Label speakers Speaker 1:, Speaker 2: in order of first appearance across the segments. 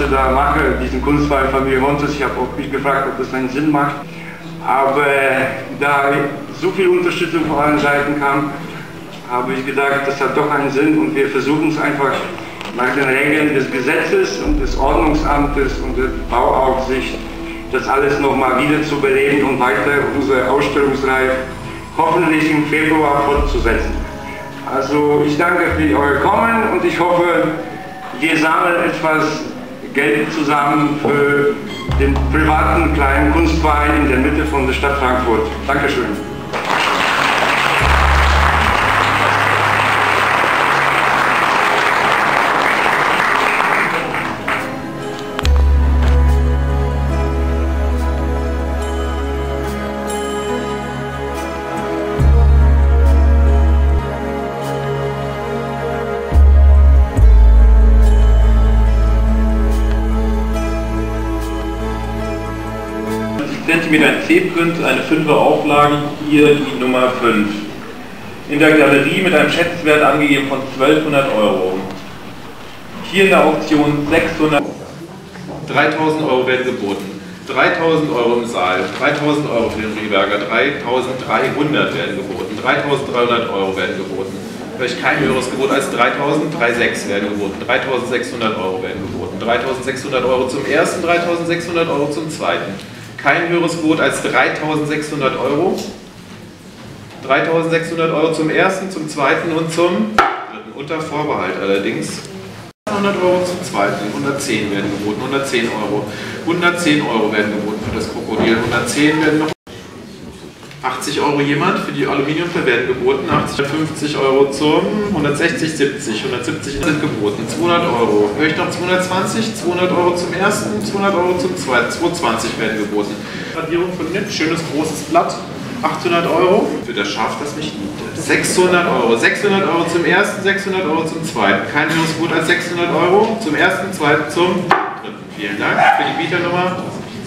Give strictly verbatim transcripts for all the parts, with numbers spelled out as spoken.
Speaker 1: ich da mache, diesen Kunstverein Familie Montes. Ich habe auch mich gefragt, ob das einen Sinn macht. Aber da so viel Unterstützung von allen Seiten kam, habe ich gedacht, das hat doch einen Sinn und wir versuchen es einfach nach den Regeln des Gesetzes und des Ordnungsamtes und der Bauaufsicht, das alles nochmal wieder zu beleben und weiter unsere Ausstellungsreihe hoffentlich im Februar fortzusetzen. Also ich danke für euer Kommen und ich hoffe, wir sammeln etwas Geld zusammen für den privaten kleinen Kunstverein in der Mitte von der Stadt Frankfurt. Dankeschön.
Speaker 2: Zentimeter C-Print, eine fünfer Auflage, hier die Nummer fünf. In der Galerie mit einem Schätzwert angegeben von zwölfhundert Euro. Hier in der Auktion sechshundert.
Speaker 3: dreitausend Euro werden geboten. dreitausend Euro im Saal, dreitausend Euro für den Rehberger, dreitausenddreihundert werden geboten, dreitausenddreihundert Euro werden geboten. Vielleicht kein höheres Gebot als dreitausenddreihundertsechs werden geboten, dreitausendsechshundert Euro werden geboten, dreitausendsechshundert Euro zum ersten, dreitausendsechshundert Euro zum zweiten. Kein höheres Gebot als dreitausendsechshundert Euro, dreitausendsechshundert Euro zum ersten, zum zweiten und zum dritten, unter Vorbehalt allerdings. hundert Euro zum zweiten, hundertzehn werden geboten, hundertzehn Euro, hundertzehn Euro werden geboten für das Krokodil, hundertzehn werden noch achtzig Euro jemand für die Aluminiumplatte werden geboten, achtzig, fünfzig Euro zum hundertsechzig, siebzig, hundertsiebzig sind geboten, zweihundert Euro. Höre ich noch zweihundertzwanzig, zweihundert Euro zum ersten, zweihundert Euro zum zweiten, zweihundertzwanzig werden geboten. Radierung von Nit, schönes großes Blatt, achthundert Euro für das Schaf, das mich liebt. sechshundert Euro, sechshundert Euro zum ersten, sechshundert Euro zum zweiten. Kein höheres Gebot als sechshundert Euro zum ersten, zweiten, zum dritten. Vielen Dank für die Bieternummer.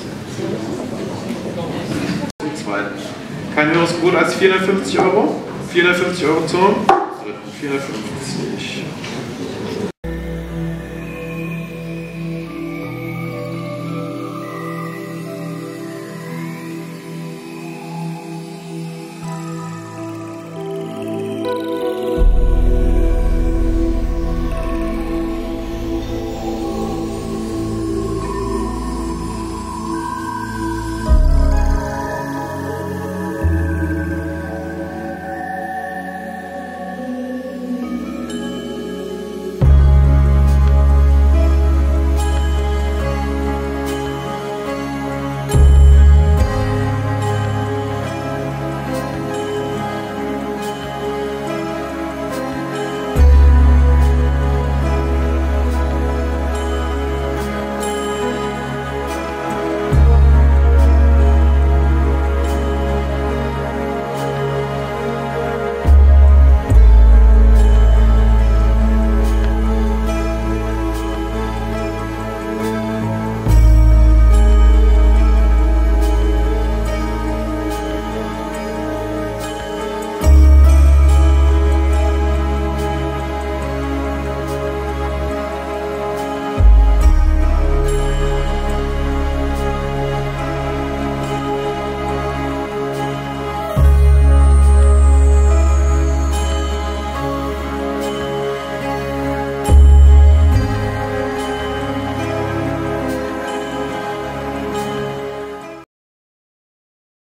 Speaker 3: Zum zweiten. Kein höheres Gebot als vierhundertfünfzig Euro. vierhundertfünfzig Euro zum dritten. vierhundertfünfzig.